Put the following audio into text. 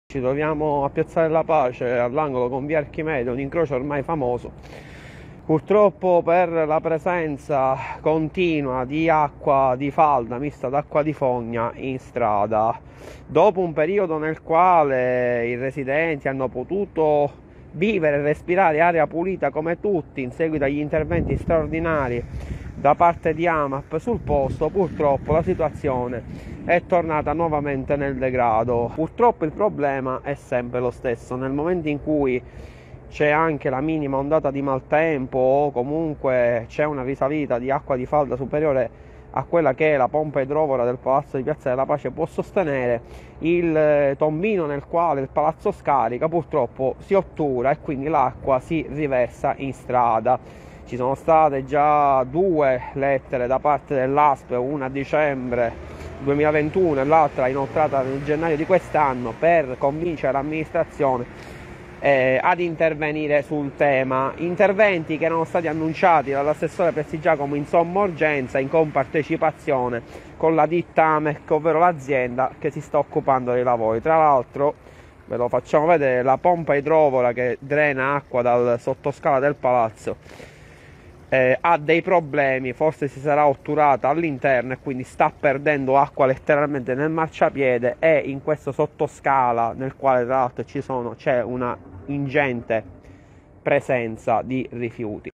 Ci troviamo a Piazzale della Pace all'angolo con via Archimede, un incrocio ormai famoso. Purtroppo per la presenza continua di acqua di falda mista d'acqua di fogna in strada, dopo un periodo nel quale i residenti hanno potuto vivere e respirare aria pulita come tutti in seguito agli interventi straordinari da parte di AMAP sul posto, purtroppo la situazione è tornata nuovamente nel degrado. Purtroppo il problema è sempre lo stesso: nel momento in cui c'è anche la minima ondata di maltempo o comunque c'è una risalita di acqua di falda superiore a quella che la pompa idrovora del Palazzo di Piazza della Pace può sostenere, il tombino nel quale il palazzo scarica purtroppo si ottura e quindi l'acqua si riversa in strada. Ci sono state già due lettere da parte dell'ASP, una a dicembre 2021 e l'altra inoltrata nel gennaio di quest'anno, per convincere l'amministrazione ad intervenire sul tema. Interventi che erano stati annunciati dall'assessore Prestigiacomo in somma urgenza, in compartecipazione con la ditta AMEC, ovvero l'azienda che si sta occupando dei lavori. Tra l'altro, ve lo facciamo vedere, la pompa idrovora che drena acqua dal sottoscala del palazzo ha dei problemi, forse si sarà otturata all'interno e quindi sta perdendo acqua letteralmente nel marciapiede e in questo sottoscala, nel quale tra l'altro c'è una ingente presenza di rifiuti.